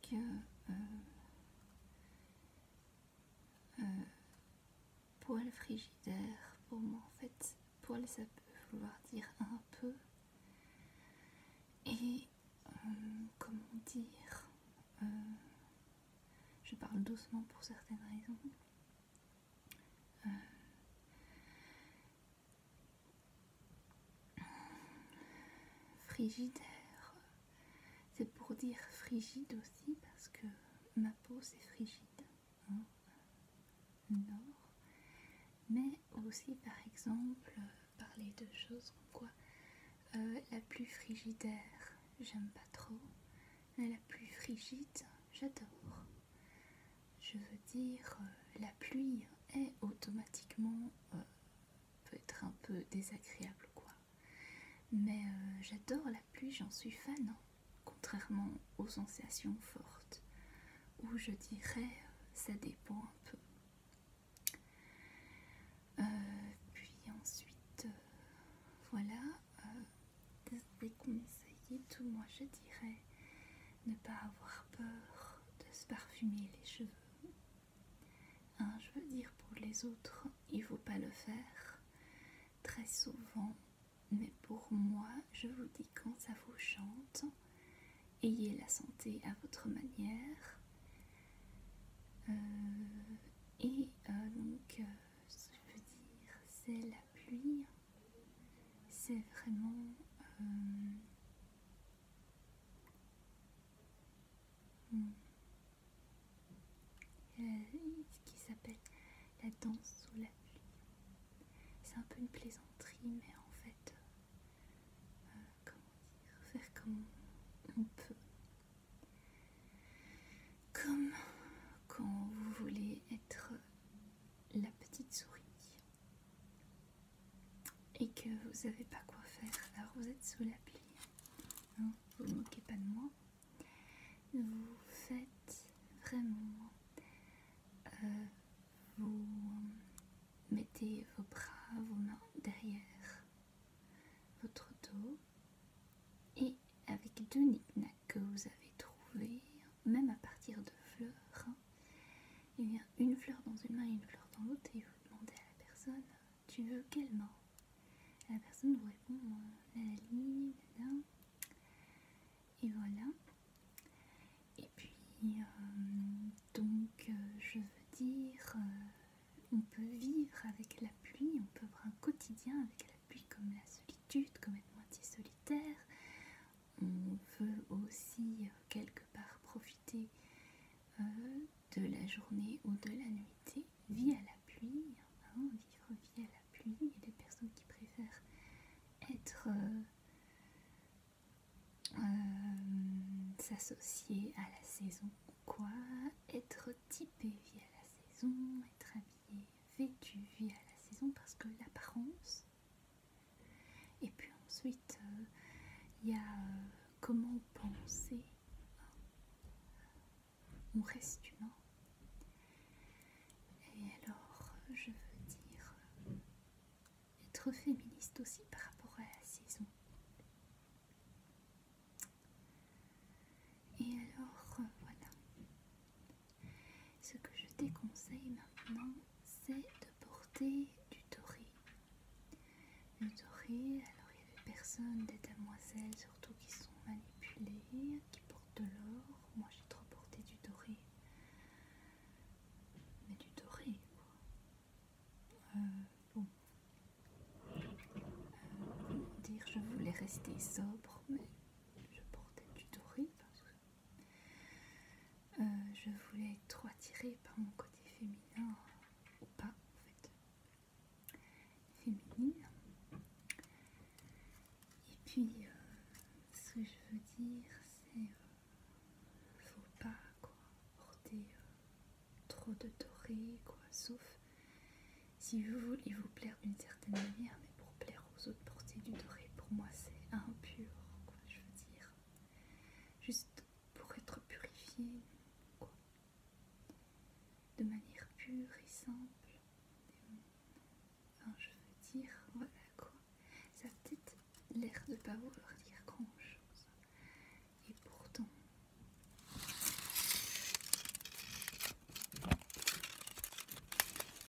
que poêle frigidaire, pour moi en fait, poêle ça peut vouloir dire un peu, et comment dire, je parle doucement pour certaines raisons. Frigidaire, c'est pour dire frigide aussi, parce que ma peau c'est frigide, hein, nord. Mais aussi par exemple, parler de choses comme quoi la pluie frigidaire, j'aime pas trop, mais la pluie frigide, j'adore. Je veux dire, la pluie est automatiquement peut être un peu désagréable quoi. Mais j'adore la pluie, j'en suis fan, hein, contrairement aux sensations fortes, où je dirais ça dépend un peu. Puis ensuite, voilà, des conseils et tout, moi je dirais ne pas avoir peur de se parfumer les cheveux. Hein, je veux dire, pour les autres, il ne faut pas le faire très souvent, mais pour moi, je vous dis quand ça vous chante, ayez la santé à votre manière. Donc, ce que je veux dire, c'est la pluie, c'est vraiment ce qui s'appelle la danse sous la pluie. C'est un peu une plaisanterie, mais en fait, comment dire, faire comme on peut. Comme quand vous voulez être la petite souris et que vous savez pas quoi faire, alors vous êtes sous la pluie. Hein, vous ne moquez pas de moi. Vous faites vraiment, vous mettez vos bras, vos mains derrière votre dos et avec deux knick-knacks que vous avez trouvés, même à partir de fleurs, et bien une fleur dans une main et une fleur dans l'autre, et vous demandez à la personne tu veux quelle main? Et la personne vous répond la ligne, et voilà. Et puis donc je veux dire, on peut vivre avec la pluie, on peut avoir un quotidien avec la pluie comme la solitude, comme être moitié solitaire. On veut aussi quelque part profiter de la journée ou de la nuitée, vie à la pluie, hein, vivre vie à la pluie. Il y a des personnes qui préfèrent être s'associer à la saison, quoi, être typé vie à la saison, être habillé, vêtu vie à la saison, parce que l'apparence. Et puis ensuite, il y a comment penser. On reste humain. Et alors, je veux dire, être féministe aussi par rapport à la saison. Et alors, voilà. Ce que je déconseille maintenant, c'est de porter du doré. Le doré, alors il y a des personnes, des demoiselles surtout qui sont manipulées, qui portent de l'or. Moi j'ai trop porté du doré. Mais du doré quoi. Bon. Comment dire, je voulais rester sobre, mais je portais du doré parce que je voulais être trop attirée par mon côté féminin, ou pas en fait, féminine. Et puis ce que je veux dire c'est faut pas quoi porter trop de doré quoi, sauf si vous voulez vous plaire d'une certaine manière, mais pour plaire aux autres porter du doré pour moi c'est impur quoi, je veux dire, juste pour être purifié quoi, de manière pure et simple.